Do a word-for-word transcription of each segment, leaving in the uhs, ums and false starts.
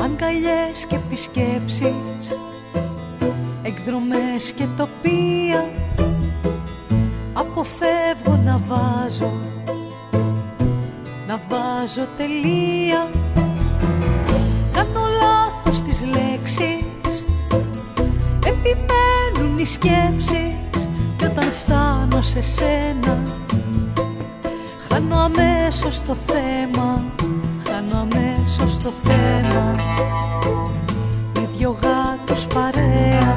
αγκαλιές και επισκέψεις, εκδρομές και τοπία. Αποφεύγω να βάζω, να βάζω τελεία. Κάνω λάθος τις λέξεις, επιμένουν οι σκέψεις, κι όταν φτάνω σε σένα χάνω αμέσως το θέμα, χάνω αμέσως το θέμα. Με δυο γάτους παρέα,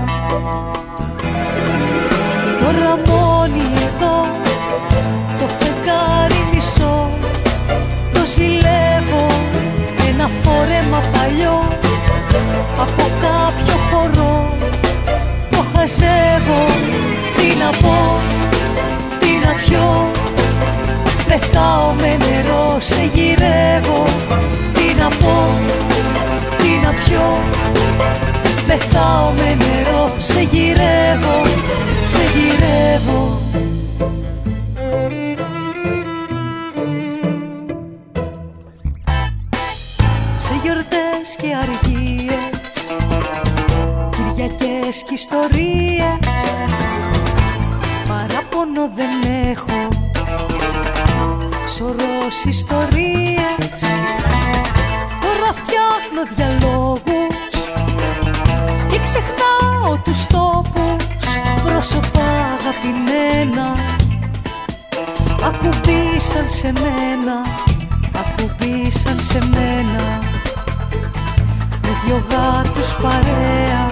τώρα μόνοι εδώ, το φεγγάρι μισό, το ζηλεύω, ένα φόρεμα παλιό από κάποιο χορό. Το χαζεύω, τι να πω, τι να πιω. Πεθάω με νερό, σε γυρεύω, τι να πω, τι να πιω. Πεθάω με νερό, σε γυρεύω, σε γυρεύω. Σε γιορτές και αργίες, Κυριακές κι ιστορίες, παράπονο δεν έχω, σωρός ιστορίες. Τώρα φτιάχνω διαλόγους και ξεχνάω τους τόπους, πρόσωπα αγαπημένα ακουμπήσαν σε μένα, ακουμπήσαν σε μένα. Με δυο γάτους παρέα,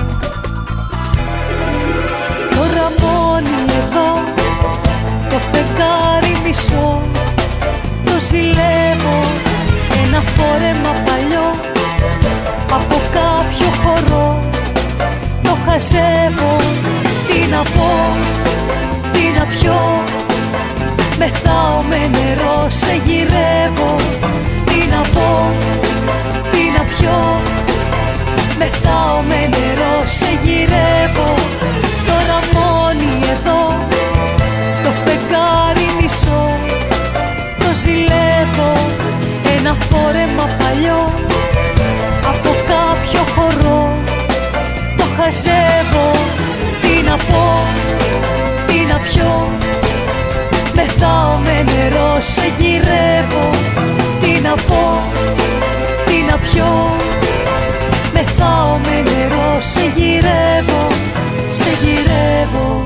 τώρα μόνοι εδώ, το φεγγάρι μισό, το ζηλεύω, ένα φόρεμα παλιό από κάποιο χορό. Το χαζεύω, τι να πω, τι να πιω. Μεθάω με νερό, σε γυρεύω, τι να πω, τι να πιω. Μεθάω με νερό, σε γυρεύω, τώρα μόνοι εδώ, το φεγγάρι μισό, το ζηλεύω, ένα φόρεμα παλιό από κάποιο χορό. Το χαζεύω, τι να πω, τι να πιω. Μεθάω με νερό, σε γυρεύω, τι να πω, τι να πιω. Μεθάω με νερό, σε γυρεύω, σε γυρεύω.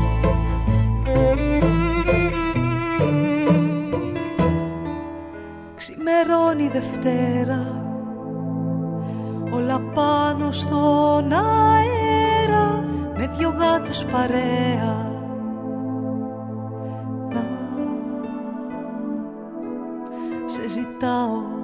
Ξημερώνει Δευτέρα, όλα πάνω στον αέρα, με δυο γάτους παρέα. Σε ζητάω